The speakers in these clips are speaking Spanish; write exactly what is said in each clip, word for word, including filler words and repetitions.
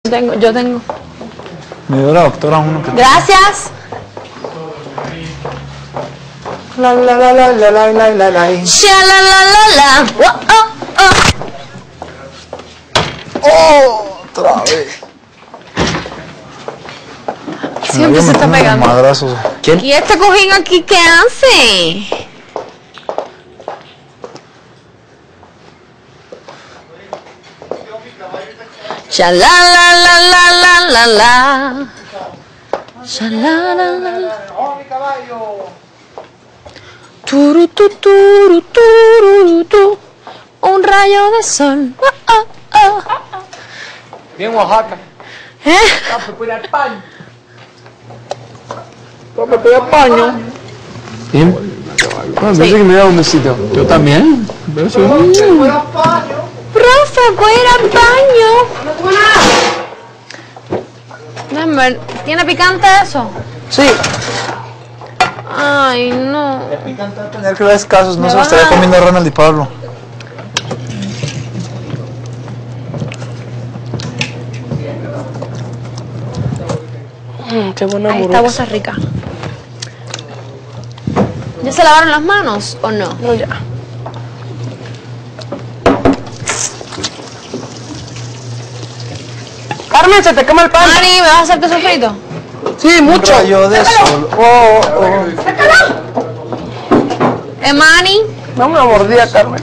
Tengo, yo tengo. Me dio la doctora uno que... Gracias. La la la la la la la la la. Sha la la la la. Oh, oh, oh. Otra vez. Siempre se está pegando. Madrazos. ¿Quién? ¿Y este cojín aquí qué hace? Sha la la la la la la la. Sha la la la la. Turu tu turu turu tu. Un rayo de sol. Oh, oh, oh. Bien Oaxaca. ¿Eh? Papel de paño. Papel de paño. Bien. Ah, pensé que me daba un besito. Yo también. Pero sí. Profe, voy a ir al baño. Déjame ver, ¿tiene picante eso? Sí. Ay, no. Es picante tener que ver casos. No Me se lo van estaría a- comiendo Ronald y Pablo. Mm, qué buena Ahí está, hamburguesa. bolsa rica. ¿Ya se lavaron las manos o no? No, ya. Carmen, se te quema el pan. Mari, ¿me vas a hacer tu sofrito? Sí, mucho. Un rayo de sol. Oh, oh. ¿Eh, Mani? Dame una mordida, Carmen.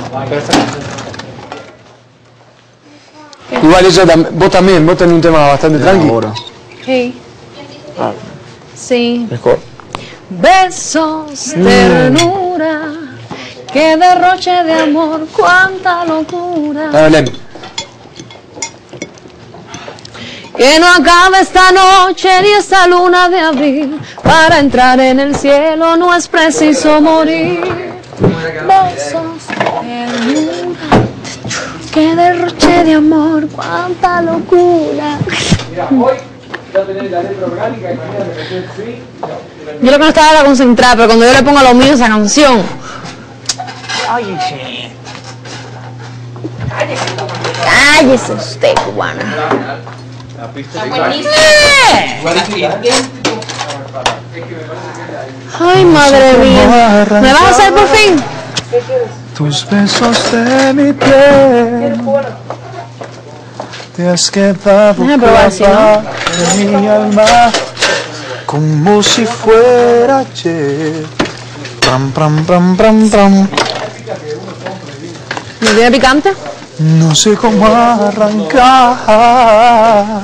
Igual eso, tam- vos también, vos tenés un tema bastante tranqui. Ahora. Sí. Sí. Mejor. Besos, ternura, qué derroche de amor, cuánta locura. Dale. Que no acabe esta noche ni esta luna de abril. Para entrar en el cielo no es preciso morir. Besos, ternura, qué derroche de amor, cuánta locura. Yo lo que no estaba era concentrada, pero cuando yo le pongo a lo mío esa canción. Cállese usted, cubana. Ay, madre mía. ¿Me vas a hacer por fin? Tus besos de mi piel. Te has quedado Déjame probar si no. clavada en mi alma como si fuera ayer. Pram, pram, pram, pram, pram. ¿Me tiene picante? No sé cómo arrancar.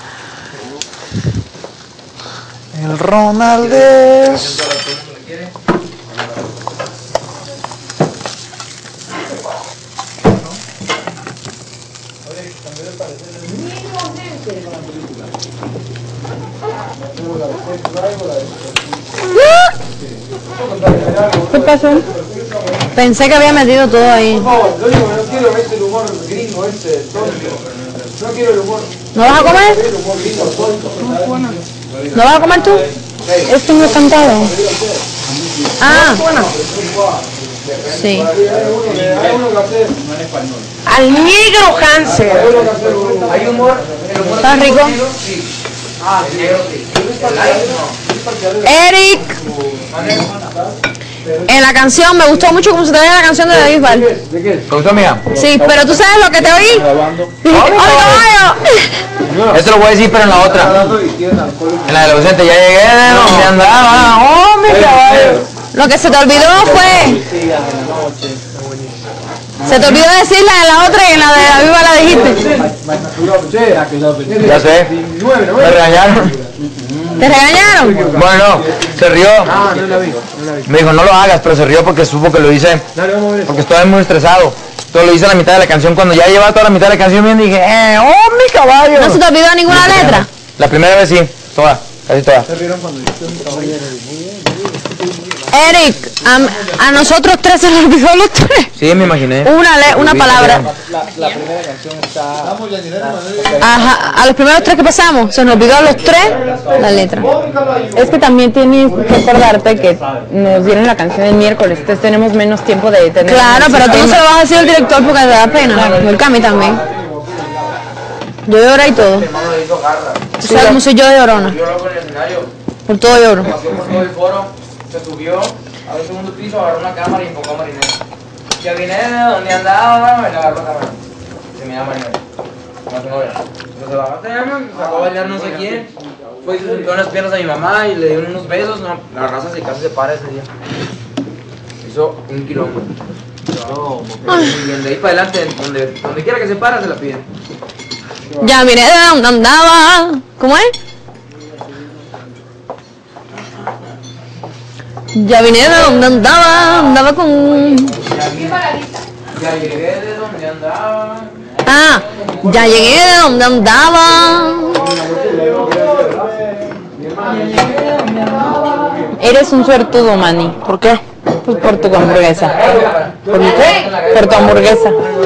El Ronald es... ¿Qué pasó? Pensé que había metido todo ahí. No, lo único que no quiero es el humor gringo ese, tonto. No quiero el humor, ¿No vas a comer? el humor gringo tonto. ¿No vas a comer tú? Esto no es cantado. Ah. Sí. Hay uno que hacer, Al negro cáncer. hay humor, el humor ¿Está rico? sí. Ah, sí, sí. Eric. En la canción, me gustó mucho cómo se te veía la canción de David Val. ¿De qué? ¿Te gustó, mía? Sí, pero tú sabes lo que te oí. Dije, ¡ay, caballo! Esto lo voy a decir, pero en la otra. En la del ausente, ya llegué de donde andaba. ¡Oh, mi caballo! Lo que se te olvidó fue... Se te olvidó decir la de la otra y en la de David Val la dijiste. Ya sé. Me regañaron. ¿Te regañaron? Bueno, se rió. Me dijo, no lo hagas, pero se rió porque supo que lo hice. Porque estaba muy estresado. Todo lo hice a la mitad de la canción. Cuando ya llevaba toda la mitad de la canción bien, dije, eh, ¡oh, mi caballo! ¿No se te olvidó ninguna letra? La primera vez sí, toda, casi toda. Eric, a, a nosotros tres se nos olvidó los tres. Sí, me imaginé. Una, le- una palabra. Ajá, a los primeros tres que pasamos, se nos olvidó a los tres la letra. Es que también tienes que acordarte que nos dieron la canción el miércoles, entonces tenemos menos tiempo de tener... Claro, pero tú no se lo vas a decir al director porque te da pena. El Cami también. Yo lloré y todo. Mi hermano le hizo garra. ¿Tú sabes cómo soy yo de llorona? Yo loco en el escenario. Por todo lloro. Pasó por todo el foro, se subió a un segundo piso, agarró una cámara y enfocó a Marinero. Ya vine de donde andaba, me le agarró la cámara. Se me llama Marinero. Más novia. Entonces se bajó, se sacó a bailar no sé quién. Fue y se sentó en las piernas a mi mamá y le dio unos besos. No, la raza se casi se para ese día. Hizo un kilómetro. Muy bien, de ahí para adelante, donde, donde quiera que se para, se la piden. Ya miré de dónde andaba. ¿Cómo es? Ya vine de donde andaba, andaba con... Ya llegué de donde andaba. Ah, ya llegué de donde andaba. Eres un suertudo, Manny. ¿Por qué? Pues por tu hamburguesa. ¿Por mi qué? Por tu hamburguesa.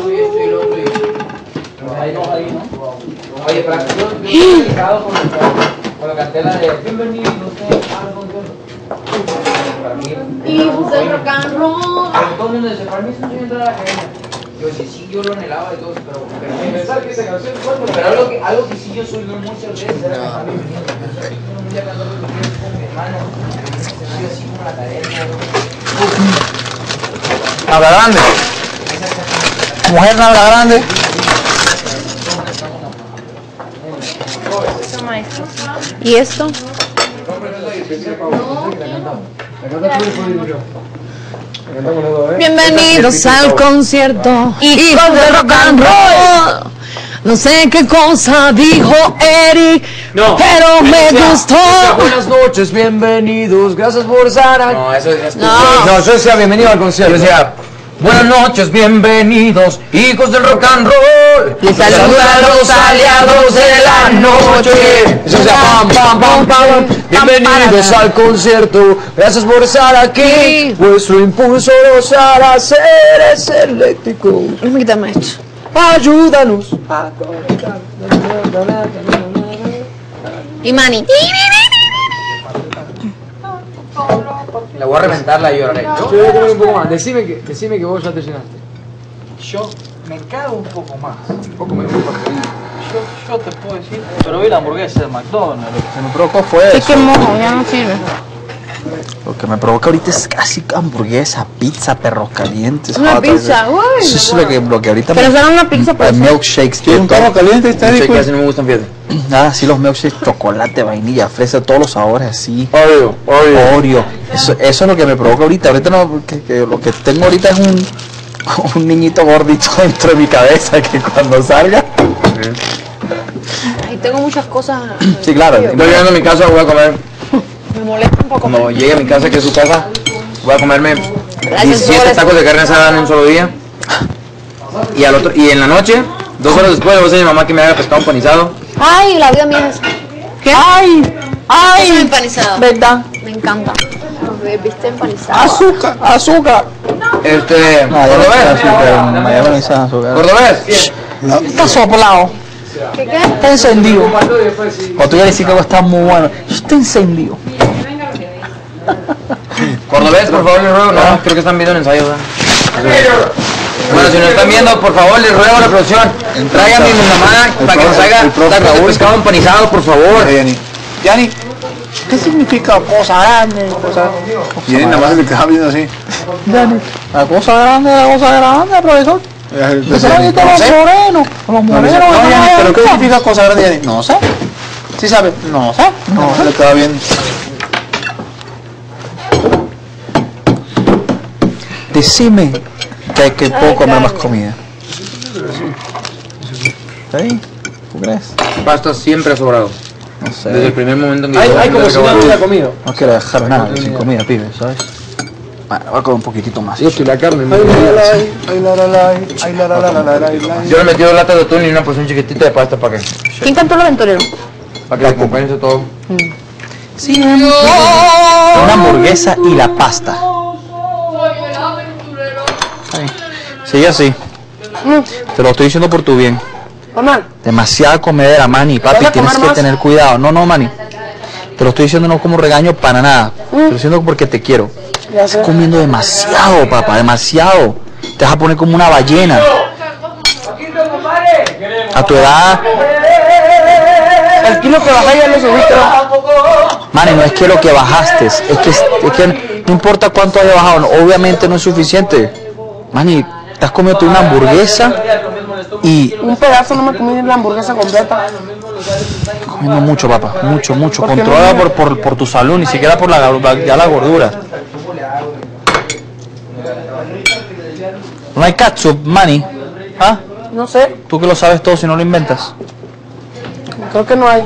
Oye, pero yo estoy dedicado con la- con la cartela de bienvenidos al concierto. Para mí, Hijos del rock and roll. pero todo el mundo dice, para mí es un sueño entrar a la academia. Yo decía, sí, yo lo anhelaba y todo, pero, pero, pensar que esa canción es fuerte, pero algo que, algo que sí yo soy muchas veces era cantar bienvenidos. Yo un día cantando bienvenidos con mi hermano, en un escenario así como la academia. Habla grande. Mujer no habla grande. ¿Y esto? Bienvenidos al concierto, hijos de rock and roll. No sé qué cosa dijo Eric, No. pero me gustó. Buenas noches, bienvenidos, gracias por estar aquí. No, eso es No. No, yo decía bienvenido al concierto. Yo decía, buenas noches, bienvenidos, hijos del rock and roll. Les saluda Saluda a los aliados de la noche. Eso sea pam, pam, pam, pam. Bienvenidos al concierto, gracias por estar aquí. Vuestro impulso nos hará seres eléctricos. Déjame quitarme esto. Ayúdanos. Y Manny. Le voy a reventar la lloraré. Yo voy a comer un poco más. Decime que, decime que vos ya te llenaste. Yo me cago un poco más. Un poco menos. Yo, yo te puedo decir, pero vi la hamburguesa de McDonald's. Lo que se me provocó fue Sí, eso. que mojo, ya no sirve. Lo que me provoca ahorita es casi hamburguesa, pizza, perros calientes. Una hot dogs. pizza, uy. Eso es lo que, lo que ahorita Pero será una pizza, me... pues. Milkshakes. ¿Tiene un perro caliente? ¿Está Sé ahí? que así no me gustan, fíjate. Ah, sí, los milkshakes, chocolate, vainilla, fresa, todos los sabores así. Oreo, Oreo. Oreo. Eso, eso es lo que me provoca ahorita. Ahorita no, que, que lo que tengo ahorita es un, un niñito gordito dentro de mi cabeza que cuando salga. Ay, tengo muchas cosas. Sí, claro. Voy llegando a mi casa, voy a comer. Me molesta un poco. Cuando llegue a mi casa, que es su casa, voy a comerme diecisiete por tacos de carne asada en un solo día. Y, al otro, y en la noche, dos horas después, le voy a decir a mi mamá que me haga pescado empanizado. Ay, la vida mía es. ¿Qué? ¡Ay! Eso es ¡Ay! empanizado. ¿Verdad? Me encanta. Viste empanizado. Azúcar, azúcar. Este, Ah, ya ¿cordobés? azúcar, mayonesa, azúcar. ¿Cordobés? Está soplado. ¿Qué qué? Está encendido. O tú ya decís que algo está muy bueno. Está encendido. ¿Cordobés, por favor, les ruego? No, creo que están viendo el ensayo, ¿verdad? Bueno, si nos están viendo, por favor, les ruego a la producción, traigan a mi mamá para que nos haga el profe tacos de Raúl. pescado empanizado, por favor. Yani. Yani, ¿qué significa cosa grande? Cosa... Y él nada más se quedaba viendo así. Yani, la cosa grande, la cosa grande, profesor. Eso lo dicen los morenos. Los morenos. No, Yani, ¿pero qué significa cosa grande, Yani? No sé. ¿Sí sabe? No sé. No, se le estaba viendo. Decime que hay que puedo comer más comida. ¿Está bien? ¿Tú crees? Pasta siempre ha sobrado. No sé. Desde el primer momento en que Hay, yo- hay como yo si no acabo de- hubiera comido. No quiero dejar nada sin comida, pibe, ¿sabes? Bueno, voy a comer un poquito más. Yo estoy la carne. Ay, la, la, ay, la, la, la, ay, la, la, la, la, la, la, la. Yo le metí dos latas de atún y una porción chiquitita de pasta para que, ¿Quién cantó el aventurero? para que acompañe todo. Sí, una hamburguesa y la pasta. Está bien. Sigue así. Te lo estoy diciendo por tu bien. Mamá, Demasiada comedera, Manny, papi, ¿Vas a tienes comer que más? tener cuidado. No, no, Manny. Te lo estoy diciendo no como regaño para nada. Te lo estoy diciendo porque te quiero. Estás comiendo demasiado, papá, demasiado. Te vas a poner como una ballena. A tu edad, El kilo que bajé ya lo subí, creo. Mani, no es que lo que bajaste, es que, es que no importa cuánto haya bajado, no, obviamente no es suficiente. Mani, te has comido tú una hamburguesa y... Un pedazo, no me comí la hamburguesa completa. Comiendo mucho, papá, mucho, mucho. Controla por, por, por tu salud, ni siquiera por la, ya la gordura. No hay ketchup, Manny. ¿Ah? No sé, Tú que lo sabes todo si no lo inventas. creo que no hay.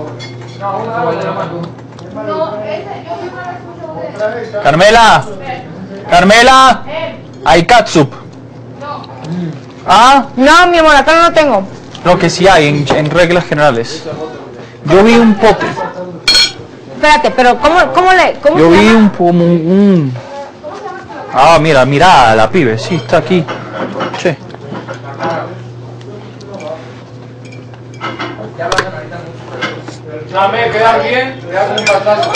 Carmela, Carmela, hay ketchup. Ah, No, mi amor, acá no lo tengo. lo que sí hay en, en reglas generales. Yo vi un pote. Espérate, pero ¿cómo, cómo le...? Cómo Yo se vi llama? un, un, un... Ah, mira, mira, la pibe, sí, está aquí. Che. Dame, quedar bien, te hago un batazo.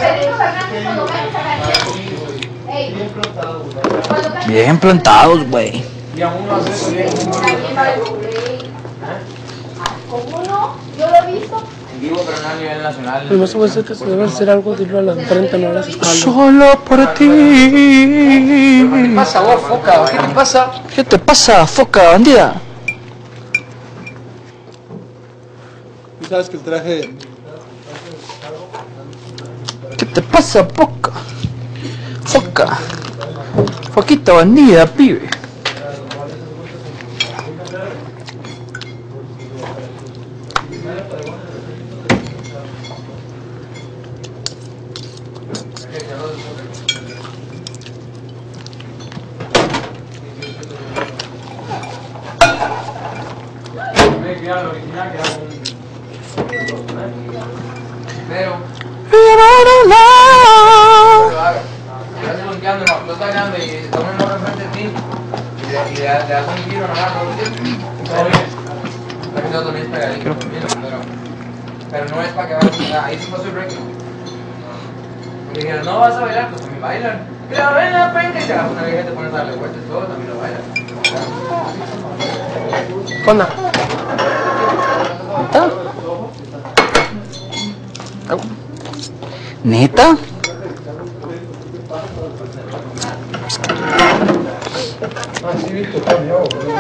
Bien plantados, güey. Y a uno hace eso bien. ¿Cómo no? Yo lo he visto. En vivo, pero no a nivel nacional. Pero no se puede hacer que se debe hacer algo, dilo a la frente, no a las espaldas. Solo por ti. ¿Qué pasa vos, foca? ¿Qué te pasa? ¿Qué te pasa, foca bandida? Tú sabes que el traje... ¿Qué te pasa, foca? Foca. Foquita bandida, pibe. Pero, lo haga. Si vas volteando, no, lo está ganando y se toma el morro enfrente de ti y le, y le, le das un giro, no agarra, todo bien. La que también es pegadito, pero, pero no es para que vayas, ahí se pasó el break. Me dijeron, no vas a bailar, pues también bailan. Pero ven la penca y te agarras una vieja y te pones a darle vueltas, todo también lo bailan. ¿Qué onda? ¿Neta? Ah, sí, visto, cambió.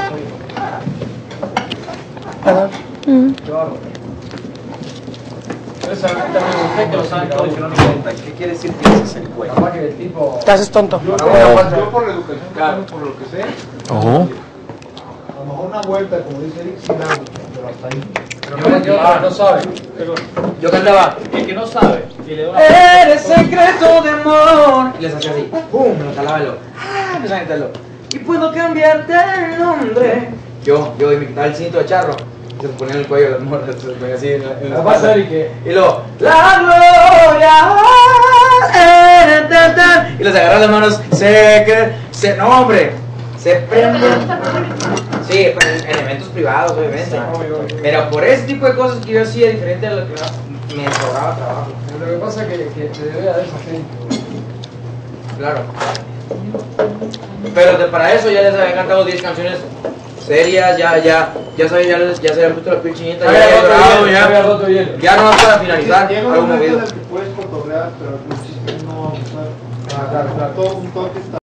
¿Qué quiere decir que ese es el cuello? Capaz que el tipo... Te haces tonto. Yo por la educación, claro, por lo que sé, Oh. a lo mejor una vuelta, como dice Eric, sí la hago, pero hasta ahí. Pero yo, ah, no sabe. Yo cantaba, El que no sabe. Y le doy eres secreto de amor. Y les hacía así, pum, me lo jalaba y lo, ah, empezaba a gritarlo. Y puedo cambiarte el nombre. Yo, yo, y me quitaba el cinto de charro. Y se ponía en el cuello de las morras, se ponía así en la, en la La vas a espalda. ver y que... Y luego, la gloria. eh, tan, tan. Y les agarra las manos, se, que, se, no hombre, se prende. Sí, pero en elementos privados, obviamente. Pero por ese tipo de cosas que yo hacía diferente a lo que me sobraba trabajo. Lo que pasa es que, que te debe dar esa gente. Claro. Pero de- para eso ya les había cantado diez canciones serias, ya, ya, ya sabía, ya, les, ya se había puesto la piel chinita, ya había llorado, ya había ya. roto hielo. Ya no más para finalizar, Llega un algo momento en movido. el que puedes cotorrear, pero al principio no, o sea, Ah, claro, claro. todo un toque está